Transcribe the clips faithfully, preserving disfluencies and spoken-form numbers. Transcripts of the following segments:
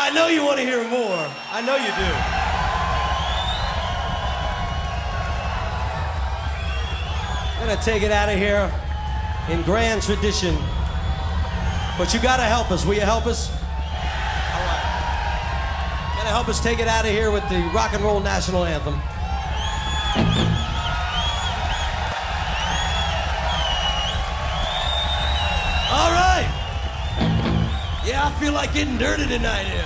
I know you want to hear more. I know you do. I'm gonna take it out of here in grand tradition. But you gotta help us. Will you help us? All right. Gotta help us take it out of here with the rock and roll national anthem. All right. Yeah, I feel like getting dirty tonight here.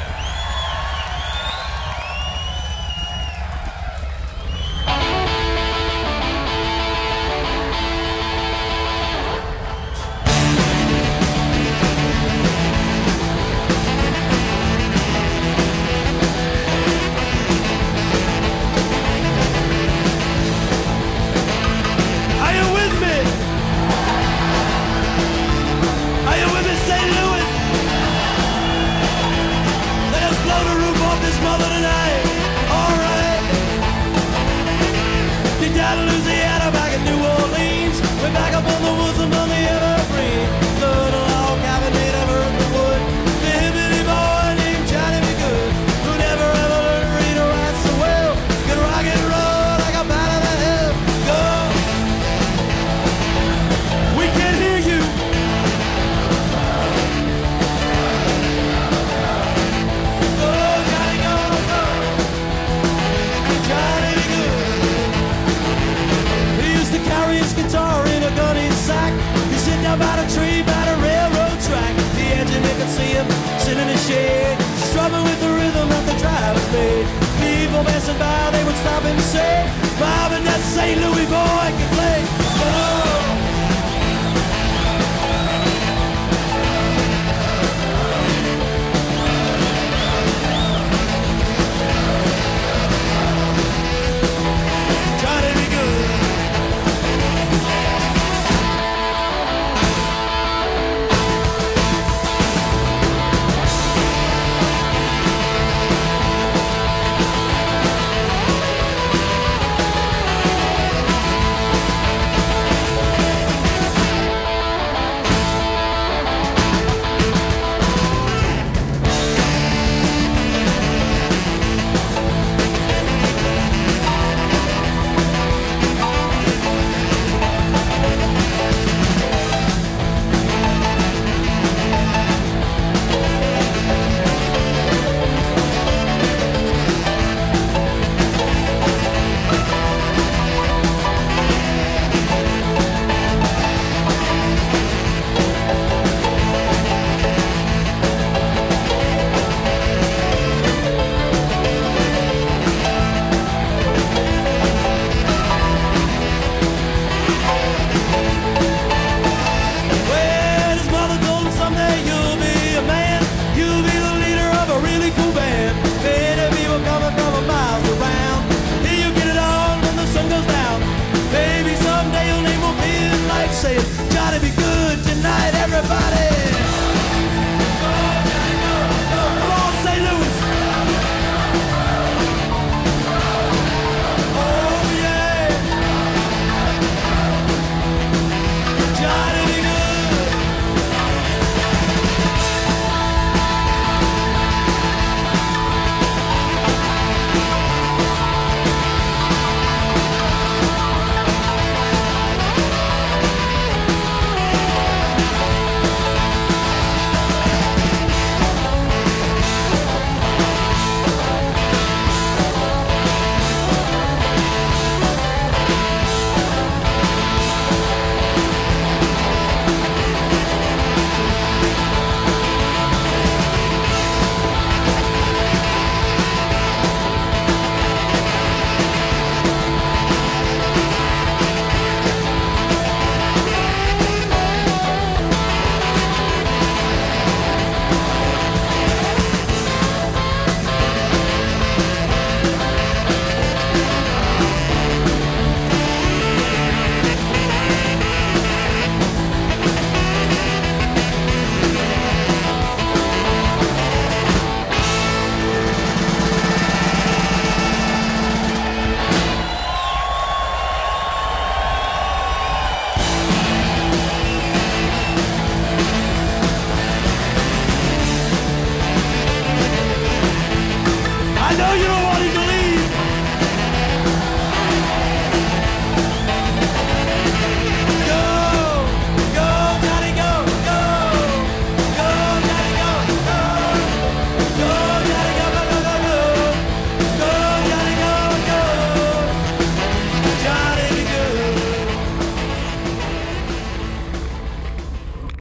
Louisiana, back in New Orleans, we're back up on the woods among the evergreen. Little log cabin made of earth and wood. The hibbity boy named Johnny B. Good, who never ever learned to read or write so well, could rock and roll like a bat of the hill. Go! We can hear you. Go, Johnny, go, go. Johnny B. Good. To carry his guitar in a gunny sack. He sit down by the tree by the railroad track. The engineer could see him sitting in the shade, strumming with the rhythm that the drivers made. People passing by, they would stop and say, Bob and that Saint Louis boy can play. Oh.